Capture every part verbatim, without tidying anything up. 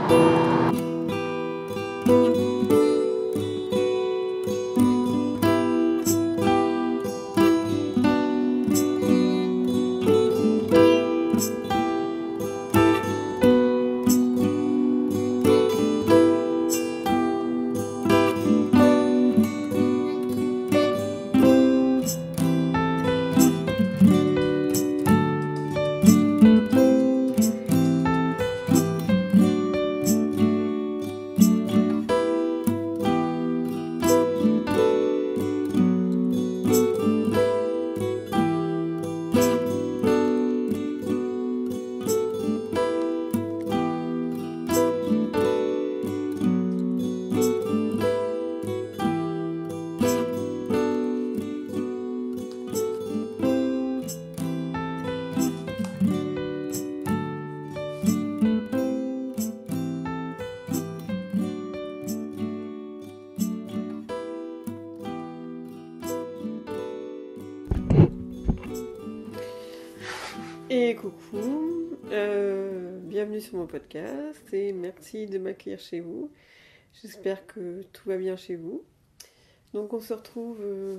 Et coucou, euh, bienvenue sur mon podcast et merci de m'accueillir chez vous. J'espère que tout va bien chez vous. Donc on se retrouve, euh,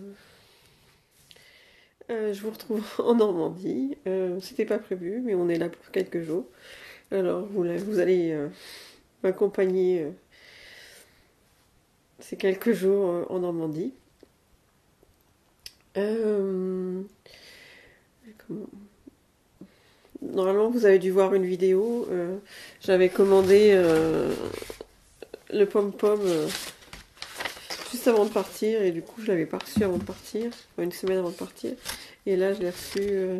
euh, je vous retrouve en Normandie. Euh, C'était pas prévu, mais on est là pour quelques jours. Alors vous, vous allez euh, m'accompagner euh, ces quelques jours euh, en Normandie. Euh, comment Normalement, vous avez dû voir une vidéo. Euh, J'avais commandé euh, le pom-pom euh, juste avant de partir. Et du coup, je l'avais pas reçu avant de partir. Enfin, une semaine avant de partir. Et là, je l'ai reçu. Euh,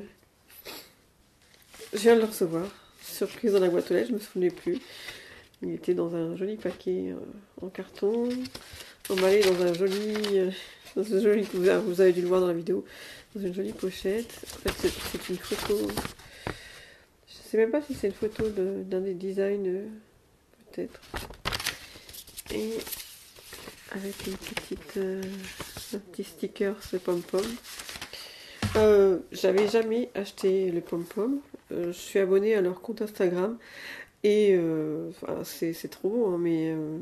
je viens de le recevoir. Surprise dans la boîte aux lettres, je me souvenais plus. Il était dans un joli paquet euh, en carton. Emballé dans un joli... Euh, dans un joli vous avez dû le voir dans la vidéo. Dans une jolie pochette. En fait, c'est une photo... Je sais même pas si c'est une photo d'un de, des designs, euh, peut-être. Et avec une petite, euh, un petit sticker, ce pom-pom. Euh, J'avais jamais acheté le pom-pom. Euh, je suis abonnée à leur compte Instagram. Et euh, enfin, c'est trop beau, hein, mais euh,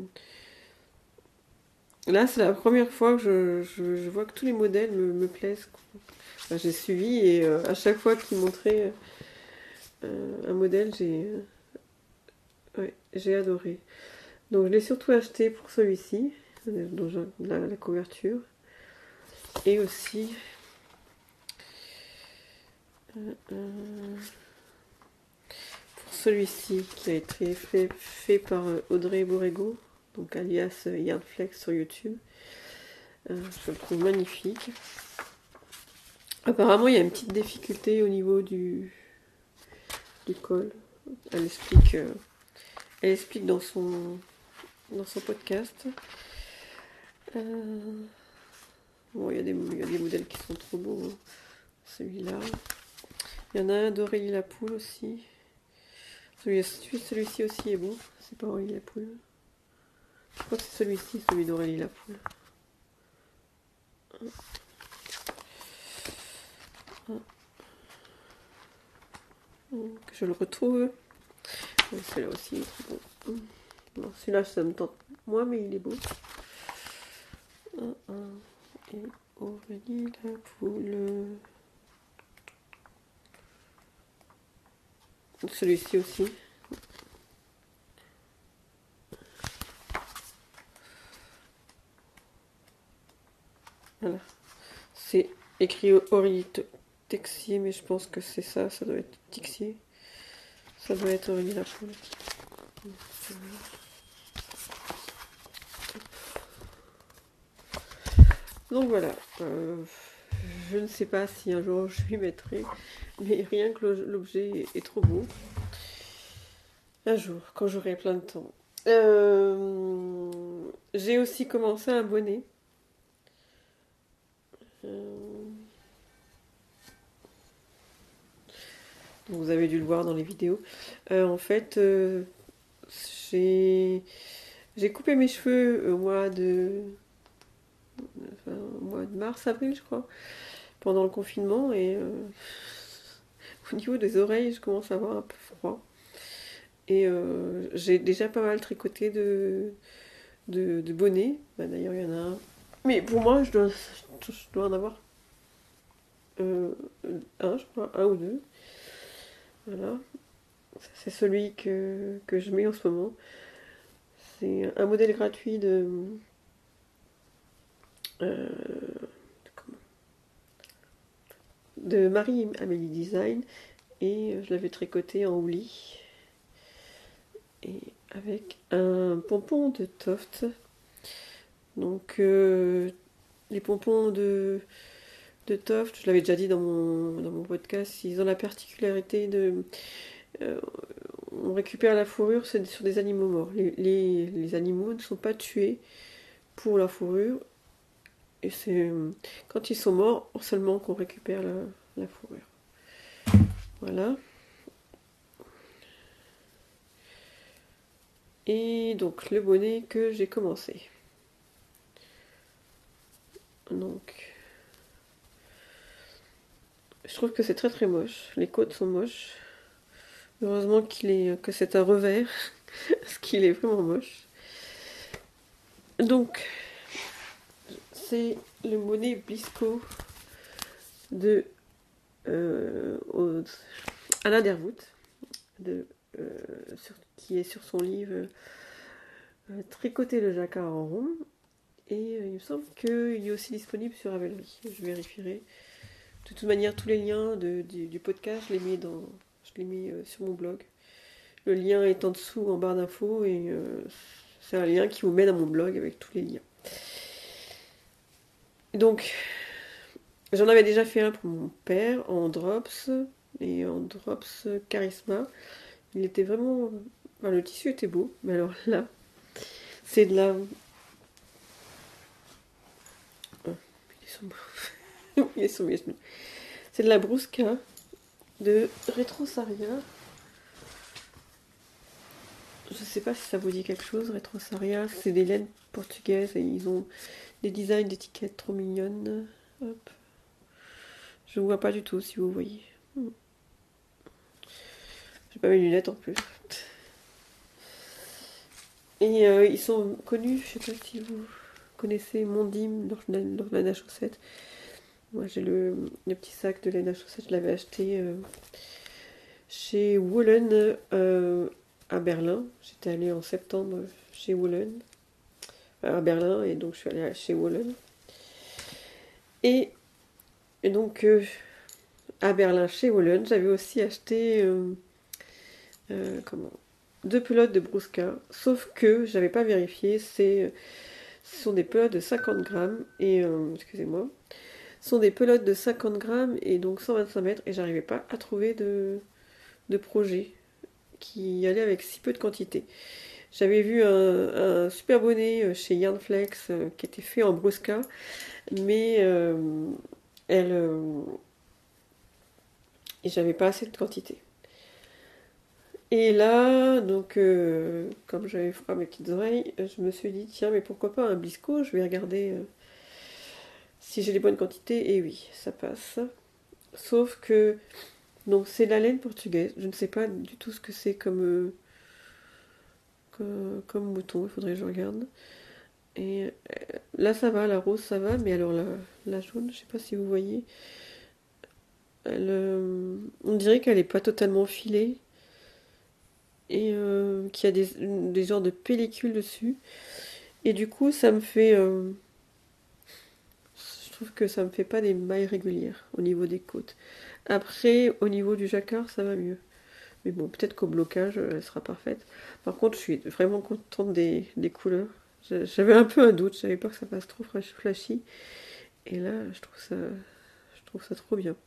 là, c'est la première fois que je, je, je vois que tous les modèles me, me plaisent. Enfin, j'ai suivi et euh, à chaque fois qu'ils montraient... Euh, un modèle, j'ai euh, ouais, j'ai adoré. Donc je l'ai surtout acheté pour celui-ci, la, la couverture, et aussi euh, euh, pour celui-ci qui a été fait, fait par Audrey Borrego, donc alias Yardflex sur YouTube. Euh, je le trouve magnifique. Apparemment, il y a une petite difficulté au niveau du du col. Elle explique, euh, elle explique dans son dans son podcast. Euh... Bon, il y, a des, il y a des modèles qui sont trop beaux. Hein. Celui-là. Il y en a un d'Aurélie Lapoule aussi. Celui-ci celui aussi est beau. C'est pas Aurélie Lapoule. Je crois que c'est celui-ci, celui d'Aurélie Lapoule. Que je le retrouve. Celui-là aussi il est trop beau. Bon, celui-là, ça me tente moins, mais il est beau. Un, un, et Aurélie Lapoule. Celui-ci aussi. Voilà. C'est écrit Aurélie Texier, mais je pense que c'est ça. Ça doit être Tixier. Ça doit être Aurélie Lapoule. Donc voilà, euh, je ne sais pas si un jour je lui mettrai, mais rien que l'objet est trop beau. Un jour, quand j'aurai plein de temps. Euh, J'ai aussi commencé un bonnet. Euh, vous avez dû le voir dans les vidéos. Euh, en fait, euh, j'ai coupé mes cheveux au mois de... Enfin, au mois de mars, avril, je crois, pendant le confinement, et euh, au niveau des oreilles, je commence à avoir un peu froid. Et euh, j'ai déjà pas mal tricoté de, de, de bonnets. Bah, d'ailleurs, il y en a un. Mais pour moi, je dois, je dois en avoir euh, un, je crois, un ou deux. Voilà. Ça, c'est celui que, que je mets en ce moment. C'est un modèle gratuit de, euh, de Marie-Amélie Design. Et je l'avais tricoté en houlis. Et avec un pompon de Toft. Donc, euh, les pompons de, de Toft, je l'avais déjà dit dans mon, dans mon podcast, ils ont la particularité de. Euh, on récupère la fourrure sur des animaux morts. Les, les, les animaux ne sont pas tués pour la fourrure. Et c'est quand ils sont morts seulement qu'on récupère la, la fourrure. Voilà. Et donc le bonnet que j'ai commencé. Donc, je trouve que c'est très très moche. Les côtes sont moches. Heureusement qu'il est, que c'est un revers, parce qu'il est vraiment moche. Donc, c'est le bonnet Blisco de euh, Alain Dervoot, de, euh, sur, qui est sur son livre euh, Tricoter le jacquard en rond. Et euh, il me semble qu'il est aussi disponible sur Ravelry. Je vérifierai. De toute manière, tous les liens de, du, du podcast, je les mets, dans, je les mets euh, sur mon blog. Le lien est en dessous, en barre d'infos, et euh, c'est un lien qui vous mène à mon blog avec tous les liens. Donc, j'en avais déjà fait un pour mon père en drops, et en drops Charisma. Il était vraiment... Enfin, le tissu était beau, mais alors là, c'est de la... Oh, il est sur... il est sur mes genoux. C'est de la Brusca de Retrosaria. Je sais pas si ça vous dit quelque chose, Retrosaria. C'est des laines portugaises et ils ont des designs d'étiquettes trop mignonnes. Hop. Je vois pas du tout si vous voyez. J'ai pas mes lunettes en plus. Et euh, ils sont connus, je sais pas si vous connaissez Mondim, leur laine à chaussettes. Moi j'ai le, le petit sac de laine à chaussettes, je l'avais acheté euh, chez Woolen euh, à Berlin. J'étais allée en septembre chez Woolen à Berlin et donc je suis allée chez Woolen. Et, et donc euh, à Berlin chez Woolen, j'avais aussi acheté euh, euh, comment deux pelotes de Brusca, sauf que j'avais pas vérifié, c'est, ce sont des pelotes de cinquante grammes, et, euh, excusez-moi, ce sont des pelotes de cinquante grammes, et donc cent vingt-cinq mètres, et j'arrivais pas à trouver de, de projet qui allait avec si peu de quantité. J'avais vu un, un super bonnet chez Yarnflex euh, qui était fait en Brusca, mais euh, elle... Euh, et j'avais pas assez de quantité. Et là, donc, euh, comme j'avais froid à mes petites oreilles, je me suis dit, tiens, mais pourquoi pas un Blisco. Je vais regarder euh, si j'ai les bonnes quantités. Et oui, ça passe. Sauf que, donc, c'est de la laine portugaise. Je ne sais pas du tout ce que c'est comme, euh, comme, comme mouton. Il faudrait que je regarde. Et euh, là, ça va, la rose, ça va. Mais alors, la, la jaune, je sais pas si vous voyez. Elle, euh, on dirait qu'elle n'est pas totalement filée. Et euh, qu'il y a des, des genres de pellicules dessus. Et du coup, ça me fait... Euh, je trouve que ça me fait pas des mailles régulières au niveau des côtes. Après, au niveau du jacquard, ça va mieux. Mais bon, peut-être qu'au blocage, elle sera parfaite. Par contre, je suis vraiment contente des, des couleurs. J'avais un peu un doute, j'avais peur que ça fasse trop flashy. Et là, je trouve ça, je trouve ça trop bien.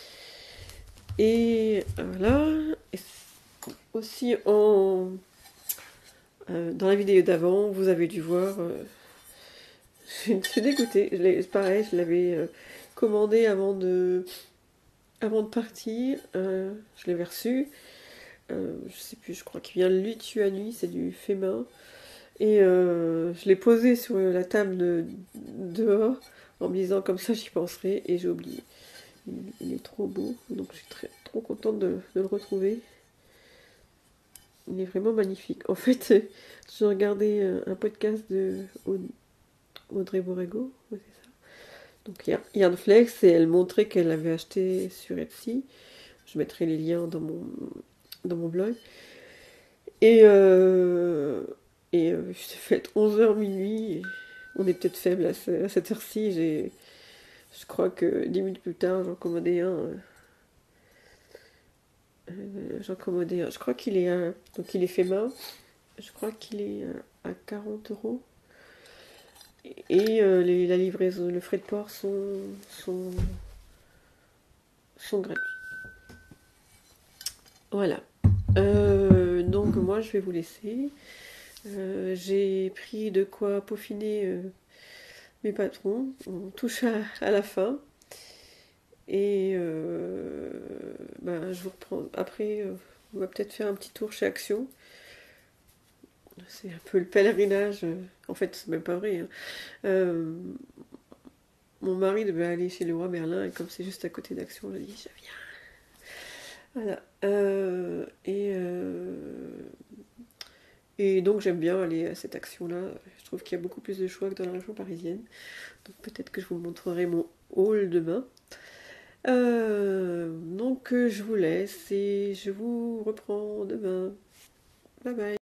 Et voilà. Et aussi, en, euh, dans la vidéo d'avant, vous avez dû voir... Euh, je suis dégoûtée. Pareil, je l'avais euh, commandé avant de, avant de partir. Euh, je l'avais reçu. Euh, je sais plus, je crois qu'il vient de Lituanie, c'est du fait main. Et euh, je l'ai posé sur la table de, dehors en me disant comme ça j'y penserai. Et j'ai oublié. Il, il est trop beau. Donc je suis très, trop contente de, de le retrouver. il est vraiment magnifique. En fait, j'ai regardé un podcast de Audrey Borrego, ouais, c'est ça. Donc Yarnflex, et elle montrait qu'elle avait acheté sur Etsy. Je mettrai les liens dans mon, dans mon blog. Et, euh, et euh, j'ai fait onze heures minuit. Et on est peut-être faible à, ce, à cette heure-ci. J'ai, je crois que dix minutes plus tard, j'en commandais un. Euh, euh, j'en commandais un. Je crois qu'il est à, donc il est fait main. Je crois qu'il est à quarante euros. Et euh, les, la livraison, le frais de port sont, sont, sont gratuits. Voilà. Euh, donc moi je vais vous laisser. Euh, j'ai pris de quoi peaufiner euh, mes patrons. On touche à, à la fin. Et euh, ben, je vous reprends. Après, euh, on va peut-être faire un petit tour chez Action. C'est un peu le pèlerinage. En fait, c'est même pas vrai. Hein. Euh, mon mari devait aller chez le roi Merlin, et comme c'est juste à côté d'Action, je lui ai dit, je viens. Voilà. Euh, et, euh, et donc j'aime bien aller à cette action-là. Je trouve qu'il y a beaucoup plus de choix que dans la région parisienne. Donc peut-être que je vous montrerai mon haul demain. Euh, donc je vous laisse et je vous reprends demain. Bye bye.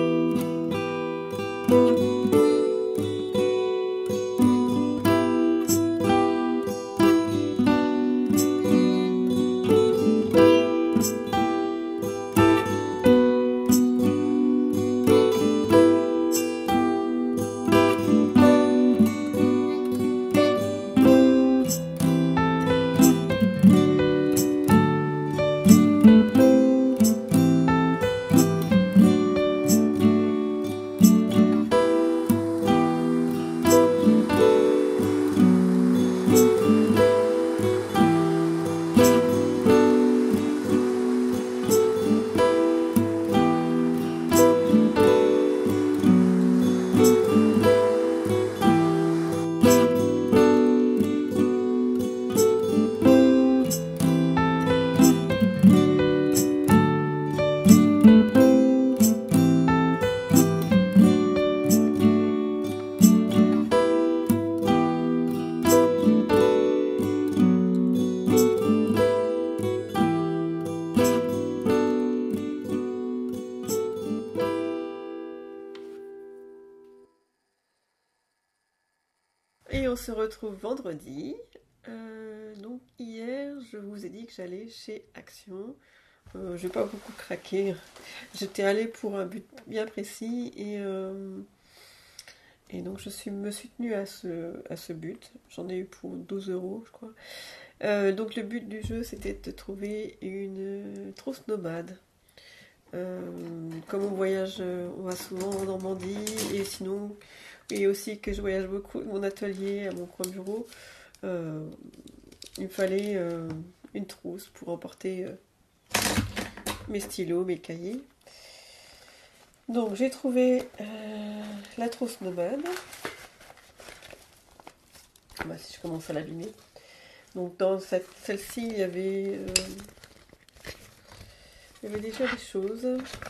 Et on se retrouve vendredi. Euh, donc hier, je vous ai dit que j'allais chez Action. Euh, je n'ai pas beaucoup craqué. J'étais allée pour un but bien précis et, euh, et donc je suis, me suis tenue à ce, à ce but. J'en ai eu pour douze euros, je crois. Euh, donc le but du jeu, c'était de trouver une trousse nomade. Euh, comme on voyage, on va souvent en Normandie et sinon, et aussi que je voyage beaucoup de mon atelier à mon coin bureau, euh, il me fallait euh, une trousse pour emporter euh, mes stylos, mes cahiers. Donc j'ai trouvé euh, la trousse nomade. Bah, si je commence à l'abîmer. Donc dans cette, celle-ci, il y avait, euh, il y avait déjà des choses.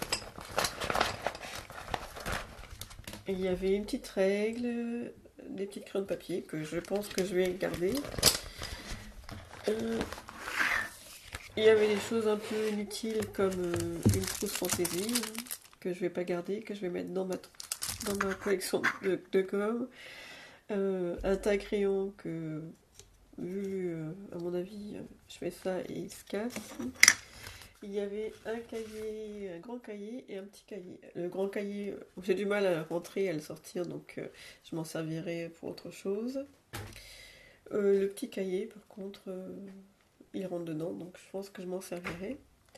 Et il y avait une petite règle, des petites crayons de papier que je pense que je vais garder. Euh, il y avait des choses un peu inutiles comme euh, une trousse fantaisie hein, que je vais pas garder, que je vais mettre dans ma, dans ma collection de, de gomme. Euh, un taille-crayon que, vu euh, à mon avis, je fais ça et il se casse. Il y avait un cahier, un grand cahier et un petit cahier. Le grand cahier, j'ai du mal à le rentrer et à le sortir, donc euh, je m'en servirai pour autre chose. Euh, le petit cahier, par contre, euh, il rentre dedans, donc je pense que je m'en servirai.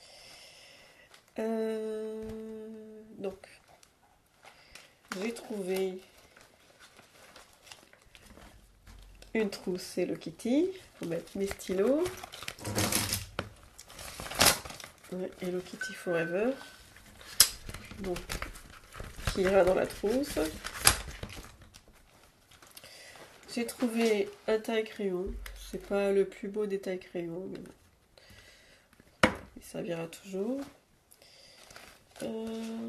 Euh, donc, j'ai trouvé une trousse Hello Kitty pour mettre mes stylos. Ouais, Hello Kitty Forever. Donc, qui ira dans la trousse. J'ai trouvé un taille-crayon. C'est pas le plus beau des taille-crayons, mais il servira toujours. Euh,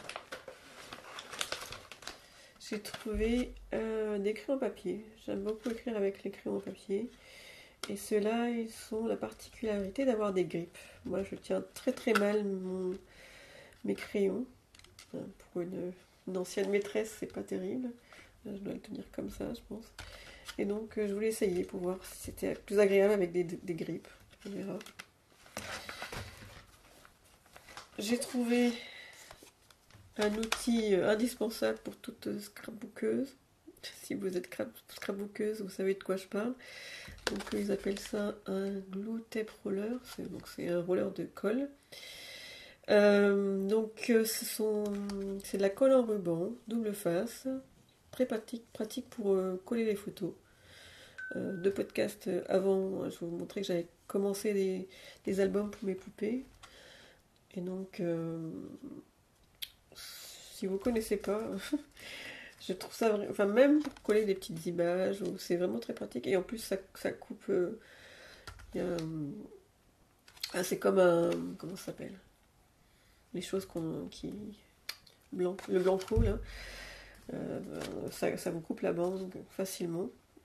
j'ai trouvé euh, des crayons papier. J'aime beaucoup écrire avec les crayons papier. Et ceux-là, ils ont la particularité d'avoir des grippes. Moi, je tiens très très mal mon, mes crayons. Pour une, une ancienne maîtresse, c'est pas terrible. Là, je dois le tenir comme ça, je pense. Et donc, euh, je voulais essayer pour voir si c'était plus agréable avec des, des grippes. On verra. J'ai trouvé un outil indispensable pour toute scrapbookeuse. Si vous êtes scrapbookeuse, vous savez de quoi je parle. Donc ils appellent ça un glue tape roller. C'est, donc c'est un roller de colle. Euh, donc ce sont, c'est de la colle en ruban, double face, très pratique, pratique pour euh, coller les photos. Euh, deux podcasts avant, je vous montrais que j'avais commencé des, des albums pour mes poupées. Et donc, euh, si vous ne connaissez pas, je trouve ça, enfin même pour coller des petites images, c'est vraiment très pratique. Et en plus, ça, ça coupe. Euh, y a, ah, c'est comme un, comment ça s'appelle? Les choses qu'on, qui, blanc, le blanco là, euh, ça, ça vous coupe la bande facilement.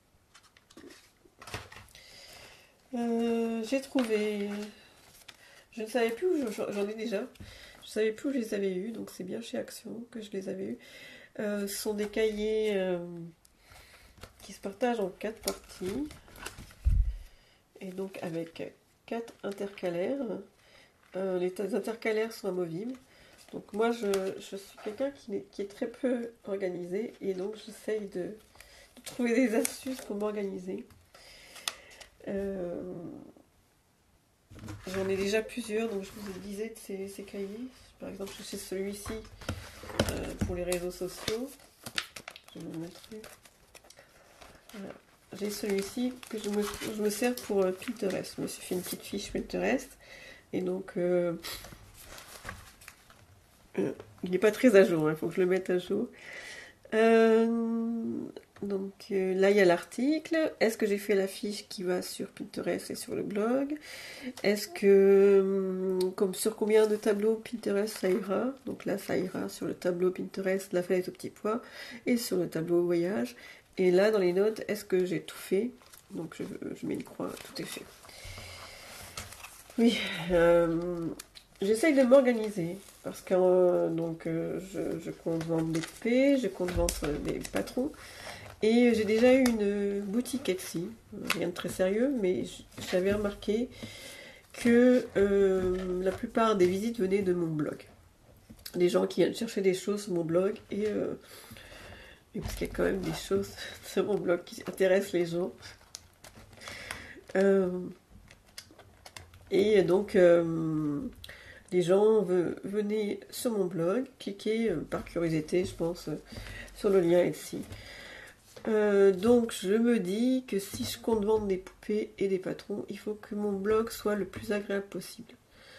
Euh, j'ai trouvé, je ne savais plus où j'en ai déjà. Je ne savais plus où je les avais eus, donc c'est bien chez Action que je les avais eus. Euh, ce sont des cahiers euh, qui se partagent en quatre parties. Et donc avec quatre intercalaires. Euh, les intercalaires sont amovibles. Donc moi je, je suis quelqu'un qui, qui est très peu organisé. Et donc j'essaye de, de trouver des astuces pour m'organiser. Euh, J'en ai déjà plusieurs, donc je vous disais de ces, ces cahiers. Par exemple, j'ai celui-ci euh, pour les réseaux sociaux. Je vais vous le montrer. Voilà. J'ai celui-ci que je me, je me sers pour euh, Pinterest. Je me suis fait une petite fiche Pinterest. Et donc, euh, euh, il n'est pas très à jour, il hein, faut que je le mette à jour. Euh, donc euh, là, il y a l'article. Est-ce que j'ai fait la fiche qui va sur Pinterest et sur le blog? Est-ce que, comme sur combien de tableaux Pinterest ça ira? Donc là, ça ira sur le tableau Pinterest, la fenêtre au petit pois, et sur le tableau voyage. Et là, dans les notes, est-ce que j'ai tout fait? Donc je, je mets une croix, tout est fait. Oui, euh, j'essaye de m'organiser parce que euh, donc euh, je, je compte vendre des poupées, je compte vendre des patrons. Et j'ai déjà eu une boutique Etsy, rien de très sérieux, mais j'avais remarqué que euh, la plupart des visites venaient de mon blog. Des gens qui viennent chercher des choses sur mon blog, et, euh, et parce qu'il y a quand même des choses sur mon blog qui intéressent les gens. Euh, et donc, euh, les gens venaient sur mon blog, cliquer euh, par curiosité, je pense, euh, sur le lien Etsy. Euh, donc je me dis que si je compte vendre des poupées et des patrons, il faut que mon blog soit le plus agréable possible.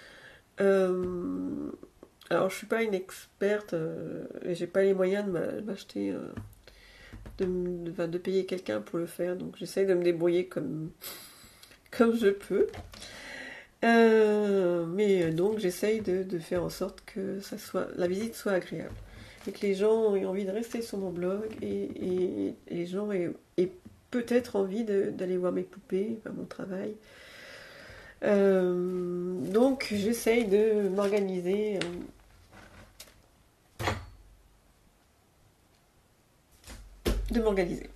Euh, alors je suis pas une experte euh, et j'ai pas les moyens de m'acheter, euh, de, de, de payer quelqu'un pour le faire, donc j'essaye de me débrouiller comme, comme je peux. Euh, mais donc j'essaye de, de faire en sorte que ça soit, la visite soit agréable. Et que les gens aient envie de rester sur mon blog et, et, et les gens aient, aient peut-être envie d'aller voir mes poupées, enfin, mon travail. Euh, donc j'essaye de m'organiser. Euh, de m'organiser.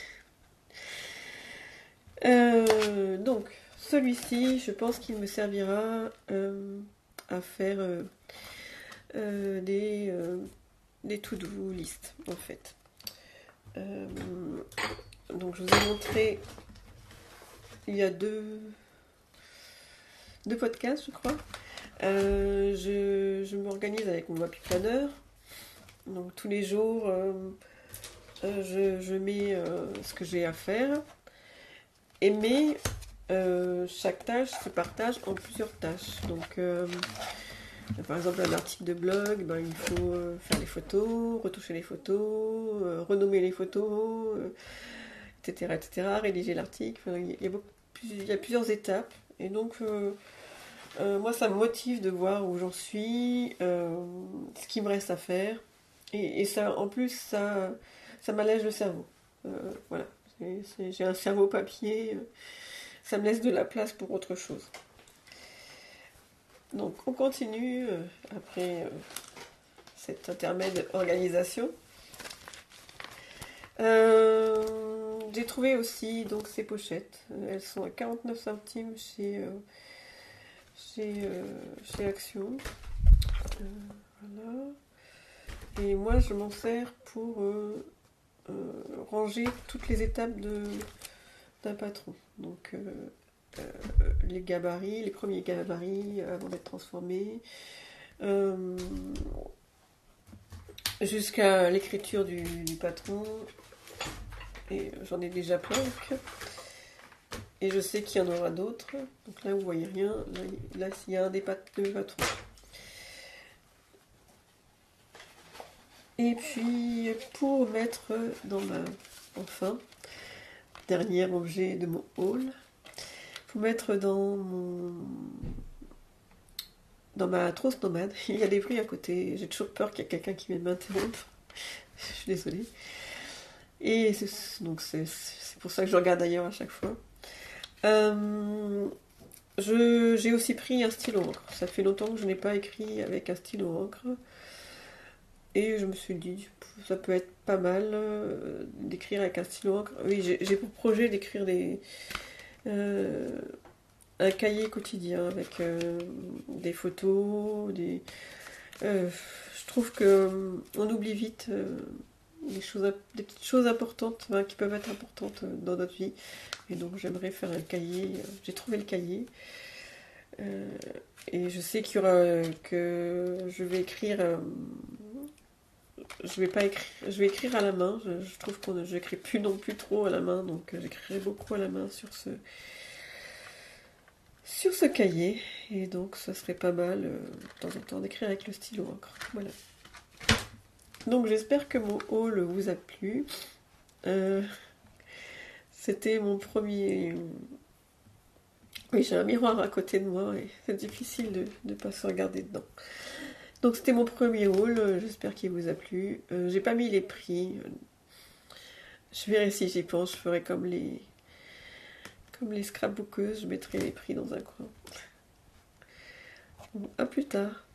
euh, donc celui-ci, je pense qu'il me servira euh, à faire euh, euh, des... Euh, des to-do list en fait. Euh, donc je vous ai montré il y a deux, deux podcasts je crois. Euh, je je m'organise avec mon Happy Planner. Donc tous les jours euh, euh, je, je mets euh, ce que j'ai à faire. Et mais euh, chaque tâche se partage en plusieurs tâches. Donc euh, par exemple, un article de blog, ben, il faut euh, faire les photos, retoucher les photos, euh, renommer les photos, euh, et cetera, et cetera, rédiger l'article. Enfin, il, y a beaucoup, il y a plusieurs étapes. Et donc, euh, Euh, moi, ça me motive de voir où j'en suis, euh, ce qu'il me reste à faire. Et, et ça, en plus, ça, ça m'allège le cerveau. Euh, voilà. C'est- c'est- J'ai un cerveau papier, euh, ça me laisse de la place pour autre chose. Donc, on continue euh, après euh, cet intermède organisation. Euh, j'ai trouvé aussi donc ces pochettes. Elles sont à quarante-neuf centimes chez, euh, chez, euh, chez Action. Euh, voilà. Et moi, je m'en sers pour euh, euh, ranger toutes les étapes de, d'un patron. Donc, euh, euh, les gabarits, les premiers gabarits avant d'être transformés, euh, jusqu'à l'écriture du, du patron. Et j'en ai déjà plein. Et je sais qu'il y en aura d'autres. Donc là, vous voyez rien. Là, là il y a un des pat- de patrons. Et puis, pour mettre dans ma... Enfin, dernier objet de mon haul, pour mettre dans mon... Dans ma trousse nomade, il y a des bruits à côté. J'ai toujours peur qu'il y ait quelqu'un qui vienne m'interrompre. Je suis désolée. Et c'est, donc c'est, c'est pour ça que je regarde ailleurs à chaque fois. Euh, je, j'ai aussi pris un stylo encre. Ça fait longtemps que je n'ai pas écrit avec un stylo encre. Et je me suis dit, ça peut être pas mal euh, d'écrire avec un stylo encre. Oui, j'ai, j'ai pour projet d'écrire des, euh, un cahier quotidien avec euh, des photos, des... Euh, je trouve que euh, on oublie vite euh, des choses, des petites choses importantes, hein, qui peuvent être importantes euh, dans notre vie. Et donc j'aimerais faire un cahier. J'ai trouvé le cahier. Euh, et je sais qu'il y aura que je vais écrire. Euh, je vais pas écrire. Je vais écrire à la main. Je, je trouve qu'on n'écrit plus non plus trop à la main, donc euh, j'écrirai beaucoup à la main sur ce sur ce cahier. Et donc ça serait pas mal euh, de temps en temps d'écrire avec le stylo encre. Voilà. Donc j'espère que mon haul vous a plu. Euh, c'était mon premier. Oui, j'ai un miroir à côté de moi et c'est difficile de ne pas se regarder dedans. Donc c'était mon premier haul, euh, j'espère qu'il vous a plu. Euh, j'ai pas mis les prix. Je verrai si j'y pense, je ferai comme les comme les scrapbookeuses, je mettrai les prix dans un coin. Bon, à plus tard.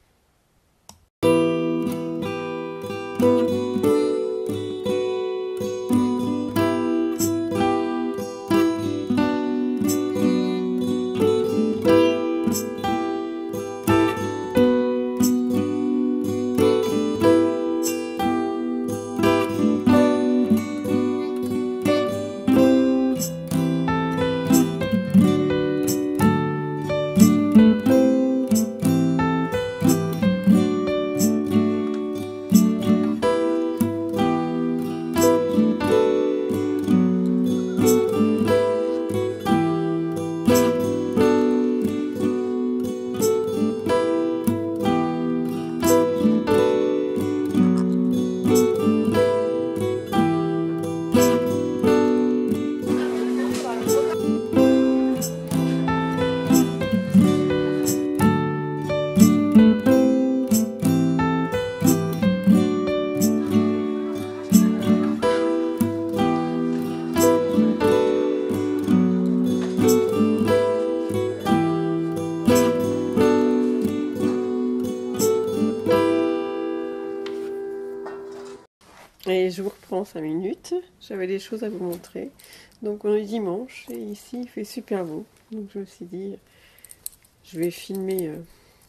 Et je vous reprends cinq minutes. J'avais des choses à vous montrer. Donc on est dimanche et ici il fait super beau. Donc je me suis dit, je vais filmer euh,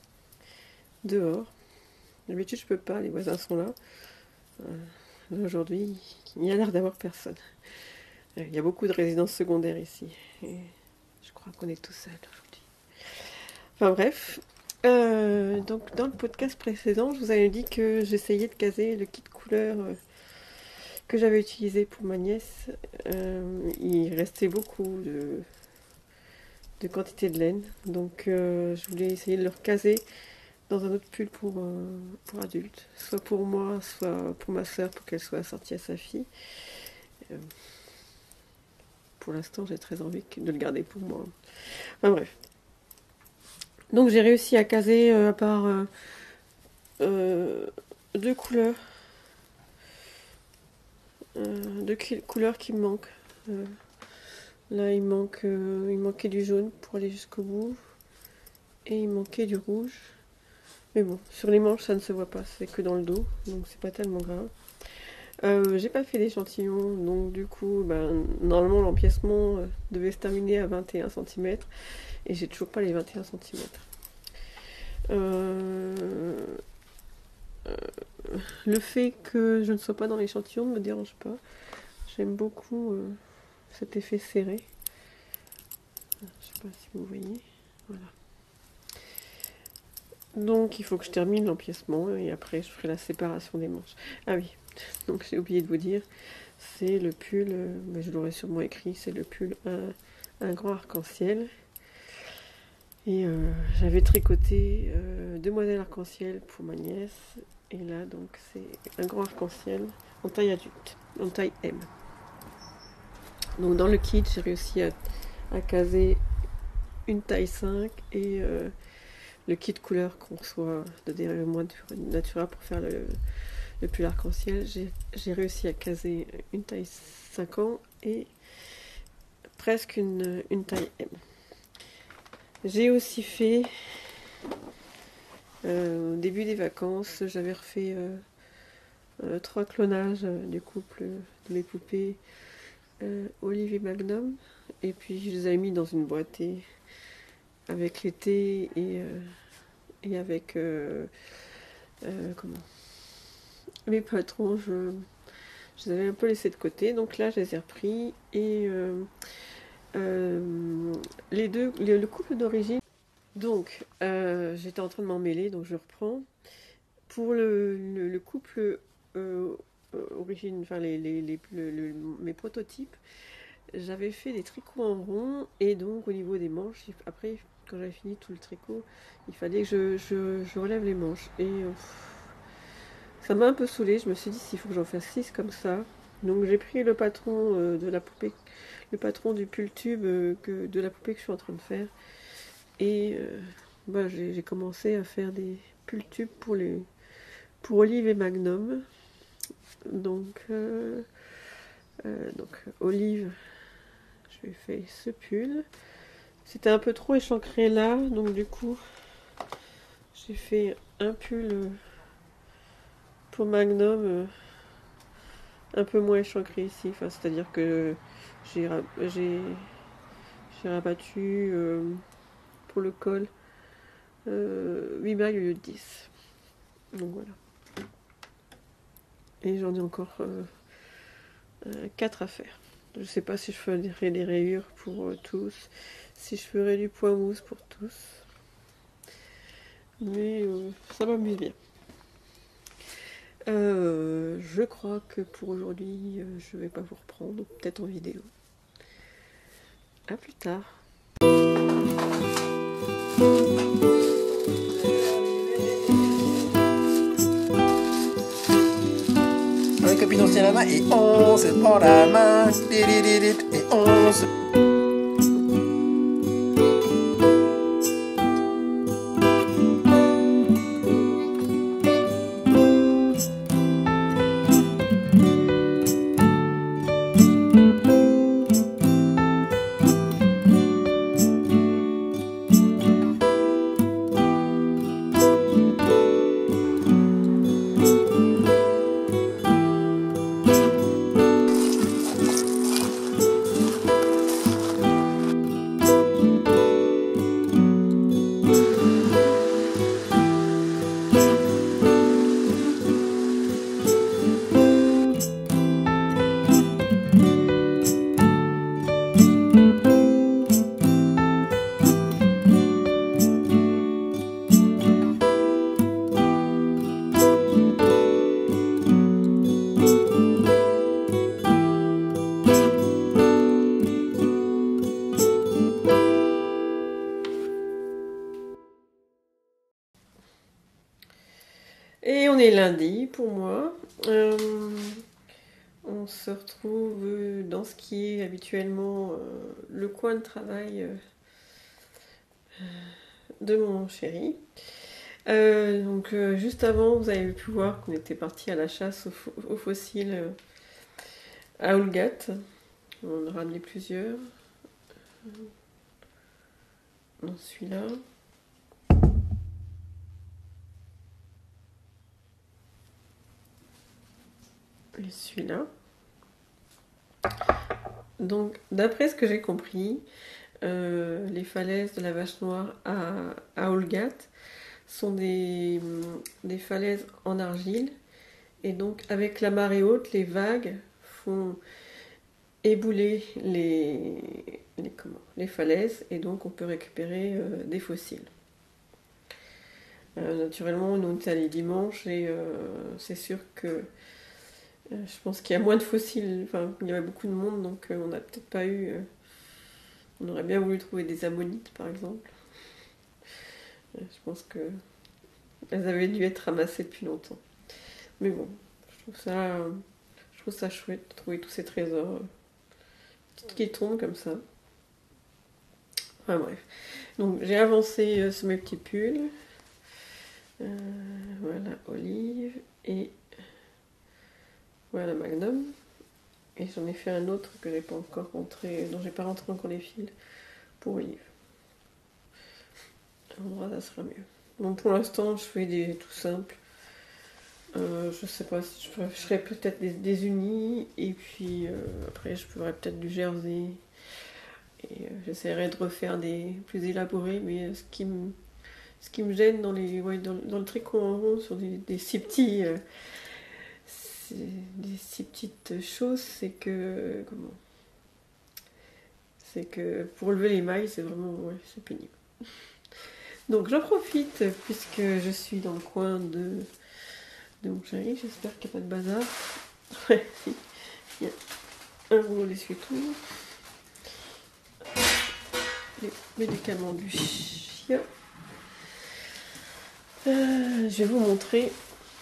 dehors. D'habitude je peux pas, les voisins sont là. Euh, Aujourd'hui, il y a l'air d'avoir personne. Euh, Il y a beaucoup de résidences secondaires ici. Et je crois qu'on est tout seul aujourd'hui. Enfin bref. Euh, donc dans le podcast précédent, je vous avais dit que j'essayais de caser le kit couleur euh, que j'avais utilisé pour ma nièce. Euh, il restait beaucoup de, de quantité de laine. Donc euh, je voulais essayer de le recaser dans un autre pull pour, euh, pour adulte. Soit pour moi, soit pour ma soeur pour qu'elle soit assortie à sa fille. Euh, pour l'instant, j'ai très envie de le garder pour moi. Enfin bref. Donc j'ai réussi à caser euh, à part euh, euh, deux couleurs, euh, deux couleurs qui me manquent. Euh, là il manque, euh, il manquait du jaune pour aller jusqu'au bout et il manquait du rouge. Mais bon, sur les manches ça ne se voit pas, c'est que dans le dos, donc c'est pas tellement grave. Euh, j'ai pas fait d'échantillon, donc du coup, ben, normalement l'empiècement euh, devait se terminer à vingt et un centimètres et j'ai toujours pas les vingt et un centimètres. Euh, euh, le fait que je ne sois pas dans l'échantillon ne me dérange pas. J'aime beaucoup euh, cet effet serré. Je sais pas si vous voyez. Voilà. Donc il faut que je termine l'empiècement et après je ferai la séparation des manches. Ah oui, donc j'ai oublié de vous dire, c'est le pull, euh, mais je l'aurais sûrement écrit, c'est le pull un, un grand arc-en-ciel. Et euh, j'avais tricoté euh, deux modèles arc-en-ciel pour ma nièce. Et là donc c'est un grand arc-en-ciel en taille adulte, en taille M. Donc dans le kit j'ai réussi à, à caser une taille cinq et euh, le kit couleur qu'on reçoit de derrière moi de Natura pour faire le, le pull arc-en-ciel. J'ai réussi à caser une taille cinq ans et presque une, une taille M. J'ai aussi fait, euh, au début des vacances, j'avais refait euh, euh, trois clonages euh, du couple de mes poupées euh, Olive et Magnum. Et puis je les avais mis dans une boîte et, avec l'été et, euh, et avec euh, euh, comment mes patrons, je, je les avais un peu laissés de côté. Donc là, je les ai repris et euh, euh, les deux, le, le couple d'origine. Donc, euh, j'étais en train de m'en mêler, donc je reprends. Pour le, le, le couple euh, origine, enfin les, les, les, le, le, mes prototypes, j'avais fait des tricots en rond et donc au niveau des manches, après quand j'avais fini tout le tricot, il fallait que je, je, je relève les manches et euh, ça m'a un peu saoulée. Je me suis dit s'il faut que j'en fasse six comme ça. Donc j'ai pris le patron euh, de la poupée, le patron du pull tube euh, que, de la poupée que je suis en train de faire et euh, bah, j'ai commencé à faire des pull tubes pour les pour Olive et Magnum. Donc, euh, euh, donc Olive, je lui ai fait ce pull. C'était un peu trop échancré là, donc du coup, j'ai fait un pull pour Magnum euh, un peu moins échancré ici. Enfin, c'est-à-dire que j'ai rabattu euh, pour le col euh, huit mailles au lieu de dix. Donc voilà. Et j'en ai encore euh, euh, quatre à faire. Je ne sais pas si je ferai des rayures pour euh, tous, si je ferai du point mousse pour tous. Mais euh, ça m'amuse bien. Euh, je crois que pour aujourd'hui, euh, je ne vais pas vous reprendre, peut-être en vidéo. A plus tard. Un copine, on se tient la main et on se prend la main. Et on se... Et on est lundi pour moi. Euh, on se retrouve dans ce qui est habituellement euh, le coin de travail euh, de mon chéri. Euh, donc euh, juste avant, vous avez pu voir qu'on était parti à la chasse aux, fo- aux fossiles euh, à Olgat. On en a ramené plusieurs. Dans celui-là. Et celui-là. Donc, d'après ce que j'ai compris, euh, les falaises de la Vache Noire à, à Olgat sont des, des falaises en argile. Et donc, avec la marée haute, les vagues font ébouler les, les, comment, les falaises. Et donc, on peut récupérer euh, des fossiles. Euh, naturellement, nous, on est allés dimanche et euh, c'est sûr que Euh, je pense qu'il y a moins de fossiles, enfin, il y avait beaucoup de monde, donc euh, on n'a peut-être pas eu. Euh, on aurait bien voulu trouver des ammonites, par exemple. Euh, je pense que elles avaient dû être ramassées depuis longtemps. Mais bon, je trouve ça, euh, je trouve ça chouette de trouver tous ces trésors euh, qui tombent comme ça. Enfin bref. Donc j'ai avancé euh, sur mes petits pulls. Euh, voilà, Olive et voilà Magnum. Et j'en ai fait un autre que j'ai pas encore rentré, dont j'ai pas rentré encore les fils pour Olive. À l'endroit, ça sera mieux. Bon, pour l'instant, je fais des tout simples. Euh, je sais pas si je, ferai, je ferai peut-être des, des unis, et puis euh, après, je ferai peut-être du jersey. Et euh, j'essaierai de refaire des plus élaborés, mais ce qui me, ce qui me gêne dans, les, ouais, dans, dans le tricot en rond, sur des, des si petits. Euh, des si petites choses, c'est que. Comment C'est que pour lever les mailles, c'est vraiment. Ouais, c'est pénible. Donc j'en profite puisque je suis dans le coin de, de mon chéri. J'espère qu'il n'y a pas de bazar. Ouais, si. Il y a un rouleau d'essuie-tout. Les médicaments du chien. Euh, je vais vous montrer.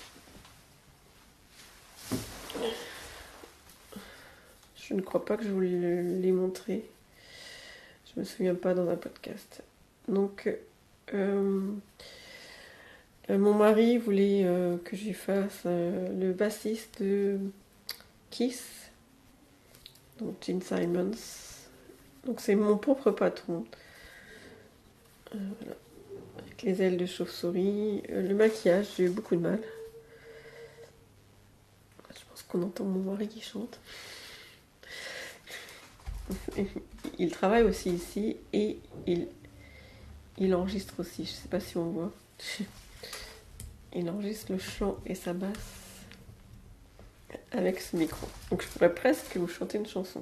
Je ne crois pas que je vous l'ai montré. Je me souviens pas dans un podcast. Donc, euh, mon mari voulait euh, que j'y fasse euh, le bassiste de Kiss, donc Gene Simons. Donc c'est mon propre patron. Euh, voilà. Avec les ailes de chauve-souris. Euh, le maquillage, j'ai eu beaucoup de mal. Je pense qu'on entend mon mari qui chante. Il travaille aussi ici et il, il enregistre aussi. Je sais pas si on voit. Il enregistre le chant et sa basse avec ce micro. Donc je pourrais presque vous chanter une chanson.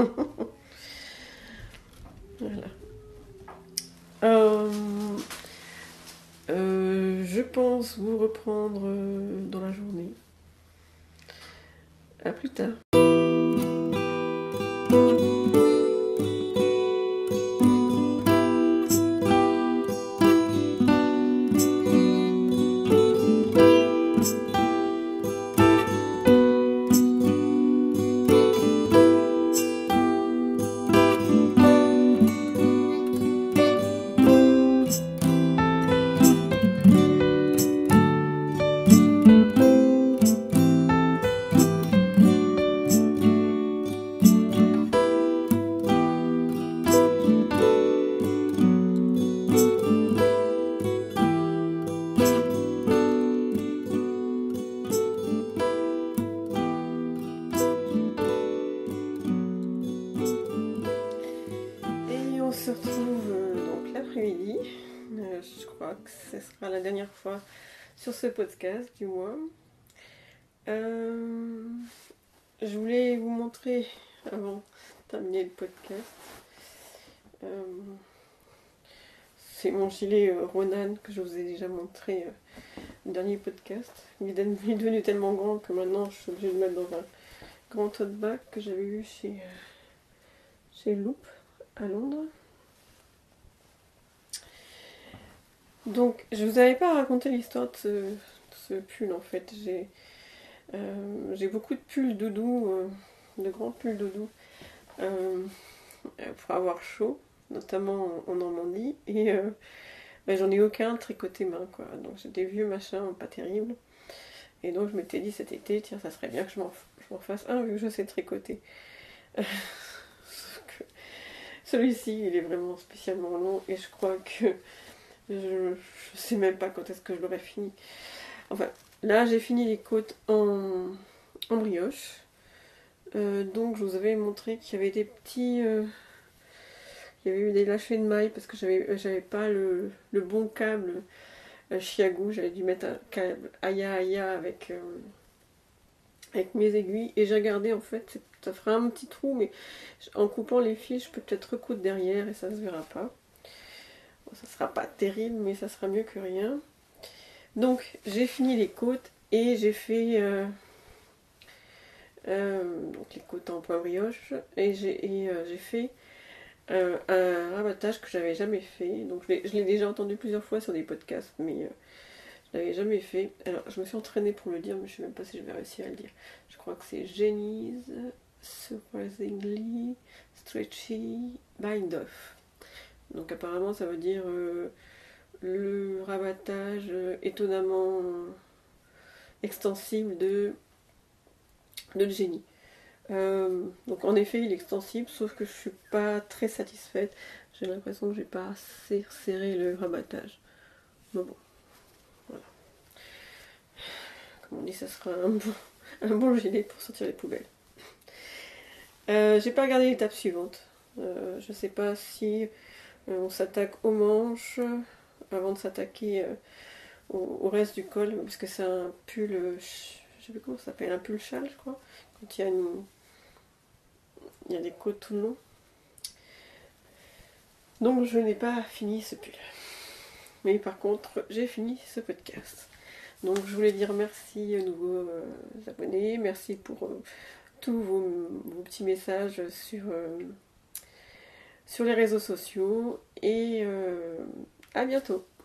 Voilà. Euh, euh, je pense vous reprendre dans la journée. À plus tard. On se retrouve euh, donc l'après-midi. Euh, je crois que ce sera la dernière fois sur ce podcast, du moins. Euh, je voulais vous montrer, avant de terminer le podcast, euh, c'est mon gilet euh, Ronan que je vous ai déjà montré euh, le dernier podcast. Il est devenu tellement grand que maintenant je suis obligée de le mettre dans un grand tote bag que j'avais eu chez, euh, chez Loop à Londres. Donc, je vous avais pas raconté l'histoire de ce, de ce pull en fait. J'ai euh, j'ai beaucoup de pulls doudou, euh, de grands pulls doudou, euh, pour avoir chaud, notamment en, en Normandie. Et euh, Ben, j'en ai aucun tricoté main, quoi. Donc j'ai des vieux machins pas terribles. Et donc je m'étais dit cet été, tiens, ça serait bien que je m'en, je m'en fasse un vu que je sais tricoter. Sauf que celui-ci, il est vraiment spécialement long et je crois que je, je sais même pas quand est-ce que je l'aurai fini. Enfin, là j'ai fini les côtes en, en brioche. Euh, donc je vous avais montré qu'il y avait des petits... Euh, il y avait eu des lâchers de mailles parce que j'avais, j'avais pas le, le bon câble euh, Chiagou. J'avais dû mettre un câble Aya Aya avec... Euh, avec mes aiguilles et j'ai regardé en fait, ça fera un petit trou mais en coupant les fils je peux peut-être recoudre derrière et ça se verra pas. Bon, ça sera pas terrible mais ça sera mieux que rien. Donc j'ai fini les côtes et j'ai fait euh, euh, donc les côtes en point brioche et j'ai euh, fait euh, un rabattage que j'avais jamais fait. Donc je l'ai déjà entendu plusieurs fois sur des podcasts mais euh, je l'avais jamais fait. Alors, je me suis entraînée pour le dire, mais je sais même pas si je vais réussir à le dire. Je crois que c'est Jenny's Surprisingly Stretchy Bind Off. Donc, apparemment, ça veut dire euh, le rabattage euh, étonnamment extensible de, de Jenny. Euh, donc, en effet, il est extensible, sauf que je suis pas très satisfaite. J'ai l'impression que j'ai pas assez resserré le rabattage. Mais bon. Comme on dit, ça sera un bon, un bon gilet pour sortir les poubelles. Euh, j'ai pas regardé l'étape suivante. Euh, je sais pas si euh, on s'attaque aux manches avant de s'attaquer euh, au, au reste du col, parce que c'est un pull, euh, je sais plus comment ça s'appelle, un pull châle, je crois. Quand il y a une, il y a des côtes tout le long. Donc je n'ai pas fini ce pull. Mais par contre, j'ai fini ce podcast. Donc je voulais dire merci aux nouveaux euh, abonnés, merci pour euh, tous vos, vos petits messages sur, euh, sur les réseaux sociaux et euh, à bientôt.